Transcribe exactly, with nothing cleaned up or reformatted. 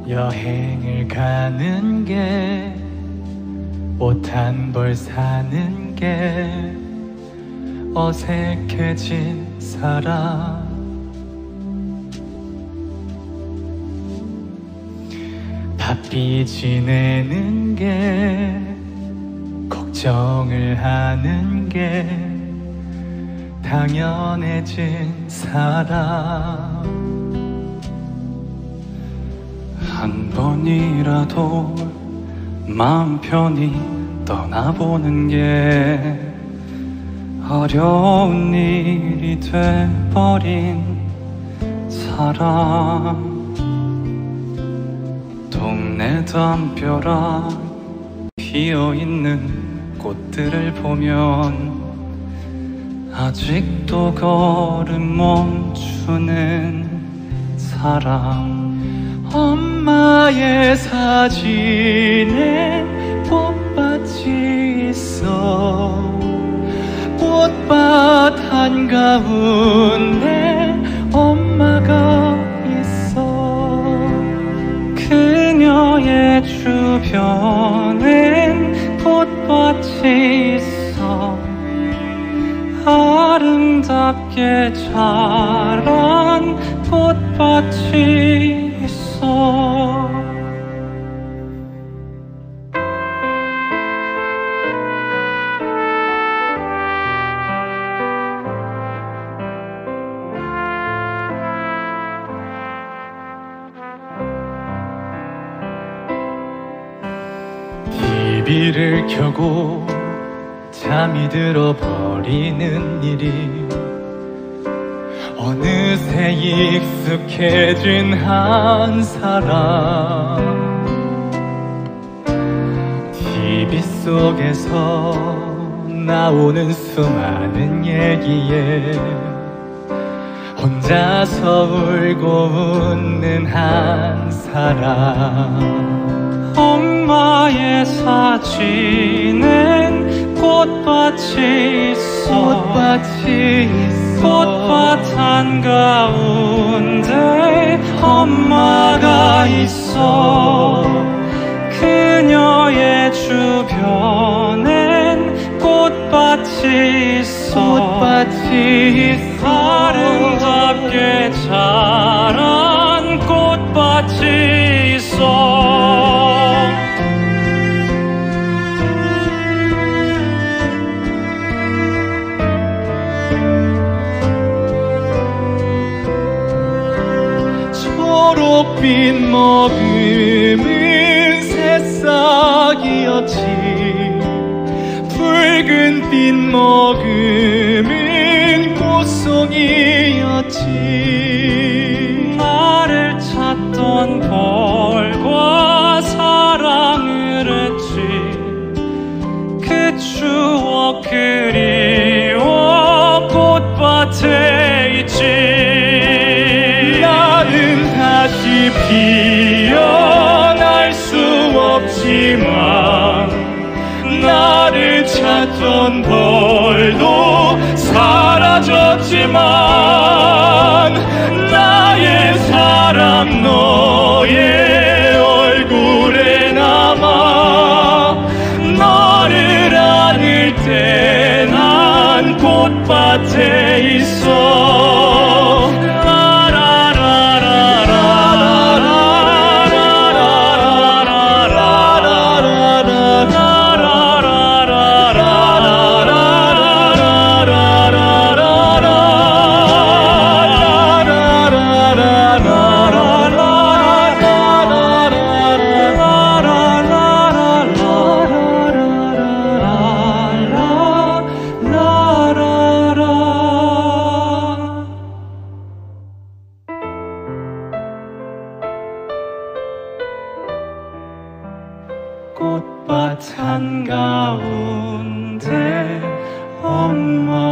여행을 가는 게 옷 한 벌 사는 게 어색해진 사람 바삐 지내는 게 걱정을 하는 게 당연해진 사람 한 번이라도 마음 편히 떠나보는 게 어려운 일이 돼버린 사람 동네 담벼락 피어있는 꽃들을 보면 아직도 걸음 멈추는 사람 엄마의 사진에 꽃밭이 있어 꽃밭 한가운데 엄마가 있어 그녀의 주변엔 꽃밭이 있어 아름답게 자란 꽃밭이 있어 티비를 켜고 잠이 들어버리는 일이 어느새 익숙해진 한 사람 티비 속에서 나오는 수많은 얘기에 혼자서 울고 웃는 한 사람 엄마의 사진엔 꽃밭이 있어 꽃밭이 있어 꽃밭 한가운데 엄마가 있어 그녀의 주변엔 꽃밭이 있어 꽃밭이 있어 아름답게 자란 꽃밭이 있어 초록빛 머금은 새싹이었지 붉은빛 머금은 꽃송이였지 나를 찾던 벌과 사랑을 했지 그 추억 그리워 꽃밭에 있지 나는 다시 피어날 수 없지만 나를 찾던 벌도 사라졌지만 나의 사랑 너의 얼굴에 남아 너를 안을 때 난 꽃밭에 있어 꽃밭 한가운데 엄마